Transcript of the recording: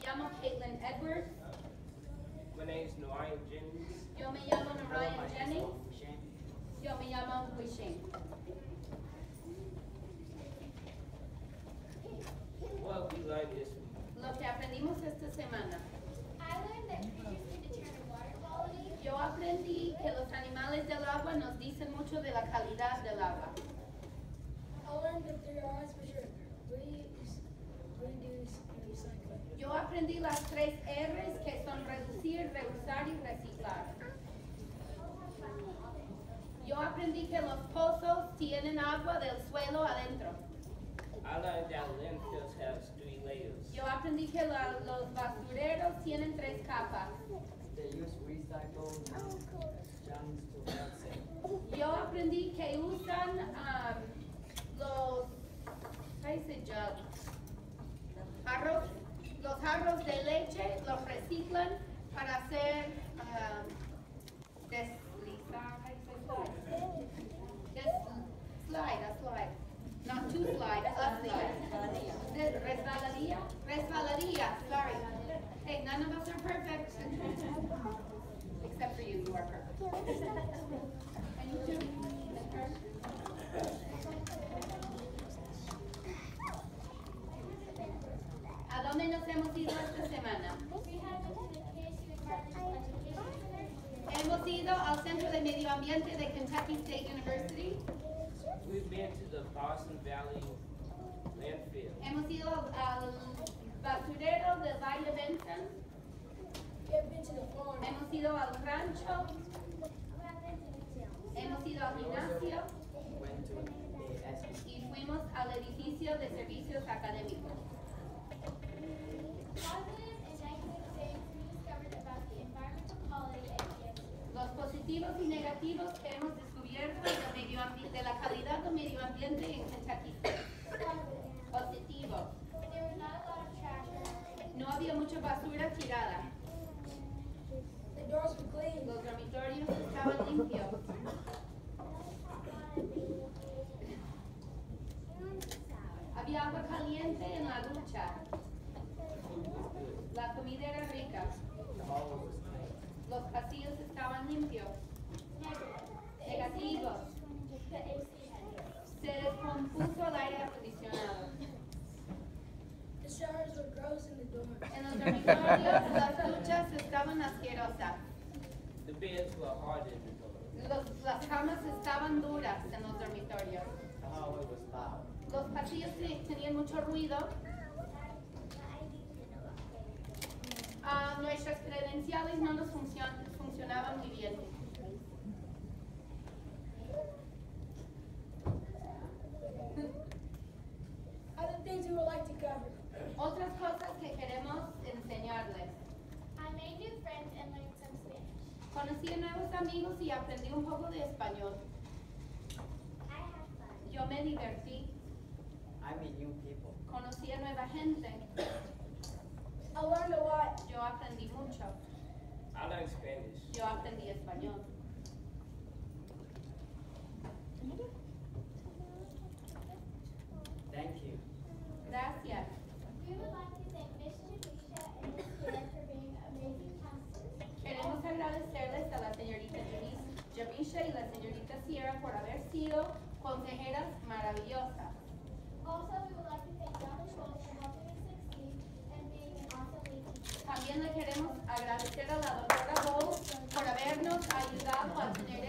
llamo Caitlin Edwards. My name is Narayan Jennings. Yo me llamo Narayan Jennings. Yo me llamo Wishing. What we learned this week. Lo que aprendimos esta semana. I learned that creatures can determine water quality. Yo aprendí que los animales del agua nos dicen mucho de la calidad del agua. I learned that there are which are reduce, and recycle. Yo aprendí las 3 R's que son reducir, reusar y reciclar. Yo aprendí que los pozos tienen agua del suelo adentro. I learned that landfills have 3 layers. Yo aprendí que los basureros tienen 3 capas. They use recycled junks to melt it. Yo aprendí que usan los, ¿qué dice jug? Los jarros de leche, los reciclan para hacer deslizar, a slide. Not to slide, a slide. Resbaladilla, sorry. Hey, none of us are perfect. Except for you are perfect. And you too. ¿A dónde nos hemos ido esta semana? We have been to the KSU Environmental Education Center. Hemos ido al Centro de Medio Ambiente de Kentucky State University. We've been to the Boston Valley landfill. Hemos ido al basurero del Valle Benson. We have been to the farm. Hemos ido al rancho. Hemos ido al gimnasio. Went to the SP. Y fuimos al edificio de servicios académicos. Positive and negative things we discovered about the environmental quality at KSU. Los positivos y negativos que hemos descubierto de la calidad del medio ambiente en Kentucky. Positivo. There was not a lot of trash around. No había mucha basura tirada. The doors were clean. Los dormitorios estaban limpios. Había agua caliente en la ducha. La comida era rica. The hall was clean. Los pasillos estaban limpios. Negativos. The AC had Se descompuso el aire acondicionado. The showers were gross in the dorms. En los dormitorios las duchas estaban asquerosas. The beds were hard in the door. Las camas estaban duras en los dormitorios. The hallway was loud. Los pasillos tenían mucho ruido. Nuestras credenciales no nos funcionaban muy bien. Other things we would like to cover. Otras cosas que queremos enseñarles. I made new friends and learned some Spanish. Conocí a nuevos amigos y aprendí un poco de español. I had fun. Yo me divertí. I meet new people. Conocí a nueva gente. I learned a lot. Yo aprendí mucho. I learned Spanish. Yo aprendí español. Thank you. Gracias. We would like to thank Miss Janisha and Miss Claire for being amazing counselors. Queremos agradecerles a la señorita Jamisha y la señorita Sierra por haber sido consejeras maravillosas. Also, we would like to thank Dr. Schultz for helping us succeed and being an awesome lead teacher. También le queremos agradecer a la doctora Bowles por habernos ayudado a tener